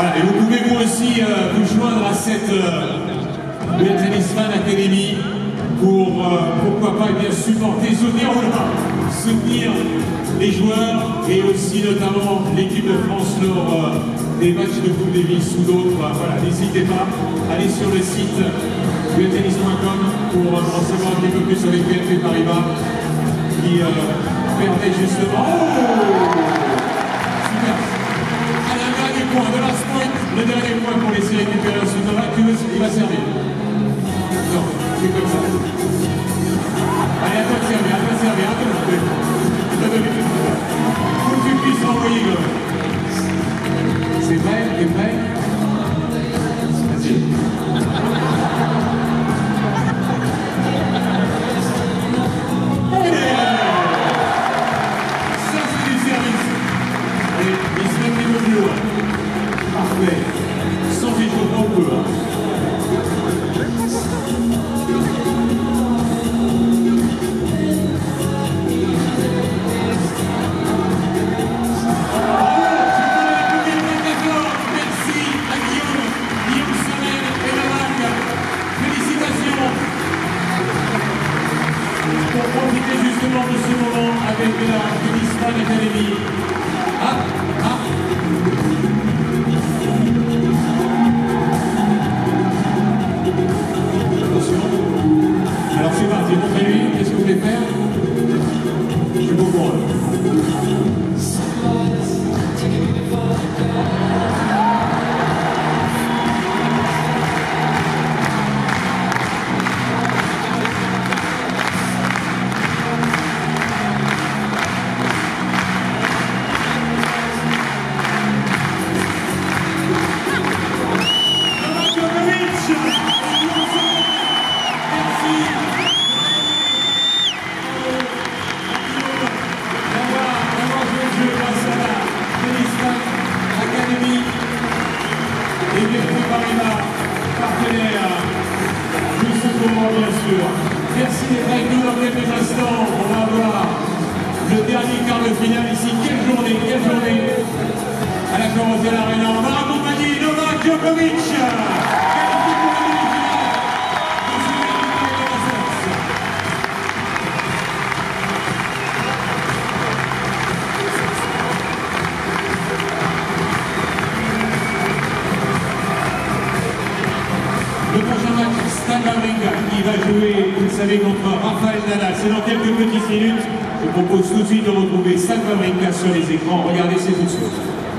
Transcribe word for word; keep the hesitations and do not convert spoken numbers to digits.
Voilà, et vous pouvez vous aussi euh, vous joindre à cette euh, World Tennis Fan Academy pour, euh, pourquoi pas, eh bien, supporter, soutenir, voilà, soutenir les joueurs et aussi notamment l'équipe de France lors euh, des matchs de Coupe Davis ou d'autres. Voilà, n'hésitez pas, allez sur le site world tennis point com pour euh, en savoir un petit peu plus avec B N P Paribas qui euh, permet justement... Oh, super. Allez, un dernier point, de last point, le dernier point pour laisser récupérer ensuite Novak, il va servir. Non, c'est comme ça. Allez, à toi de servir, à toi de servir, à toi de servir. Faut que tu puisses renvoyer quand même. C'est vrai, t'es prêt? Vas-y. Ça, c'est du service. Et il se met un petit peu plus loin. Parfait. Sans échauffement, on peut. De ce moment avec la Tennis Fan Academy. Ah, ah. Attention. Alors c'est parti, montrez-lui, qu'est-ce que vous voulez faire? Je suis beau pour eux. Merci d'être avec nous dans quelques instants. On va avoir le dernier quart de finale ici. Quelle journée, quelle journée à la Corozal Arena. On va accompagner Novak Djokovic. Le prochain match, Stan Wawrinka qui va jouer, vous le savez, contre Rafael Nadal. C'est dans quelques petites minutes. Je vous propose tout de suite de retrouver Stan Wawrinka sur les écrans. Regardez, c'est tout de suite.